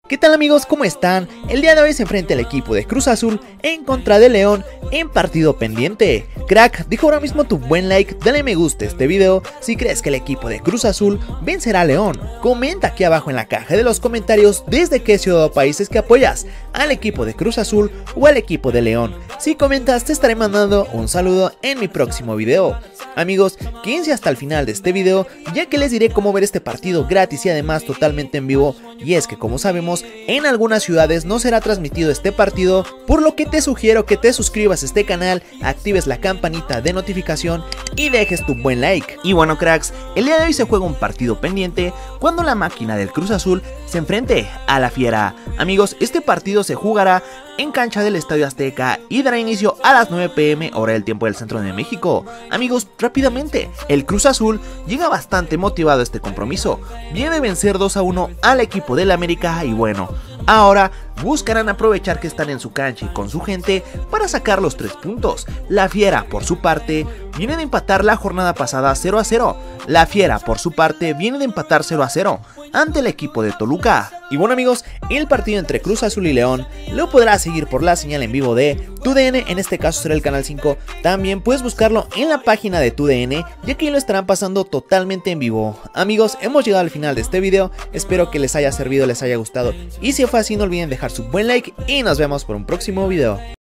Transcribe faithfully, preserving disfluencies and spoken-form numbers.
¿Qué tal amigos? ¿Cómo están? El día de hoy se enfrenta el equipo de Cruz Azul en contra de León en partido pendiente. Crack, deja ahora mismo tu buen like, dale me gusta a este video si crees que el equipo de Cruz Azul vencerá a León. Comenta aquí abajo en la caja de los comentarios desde qué ciudad o país es que apoyas, al equipo de Cruz Azul o al equipo de León. Si comentas te estaré mandando un saludo en mi próximo video. Amigos, quédense hasta el final de este video ya que les diré cómo ver este partido gratis y además totalmente en vivo. Y es que como sabemos, en algunas ciudades no será transmitido este partido, por lo que te sugiero que te suscribas a este canal, actives la campanita de notificación y dejes tu buen like. Y bueno cracks, el día de hoy se juega un partido pendiente cuando la máquina del Cruz Azul se enfrente a la Fiera. Amigos, este partido se jugará en cancha del Estadio Azteca y dará inicio a las nueve p m hora del tiempo del centro de México. Amigos, rápidamente, el Cruz Azul llega bastante motivado a este compromiso, viene de vencer dos a uno al equipo del América y bueno, ahora buscarán aprovechar que están en su cancha y con su gente para sacar los tres puntos. La Fiera, por su parte, viene de empatar la jornada pasada cero a cero. La Fiera, por su parte, viene de empatar cero a cero ante el equipo de Toluca. Y bueno amigos, el partido entre Cruz Azul y León lo podrás seguir por la señal en vivo de TUDN, en este caso será el canal cinco. También puedes buscarlo en la página de TUDN, ya que lo estarán pasando totalmente en vivo. Amigos, hemos llegado al final de este video, espero que les haya servido, les haya gustado. Y si fue así no olviden dejar su buen like y nos vemos por un próximo video.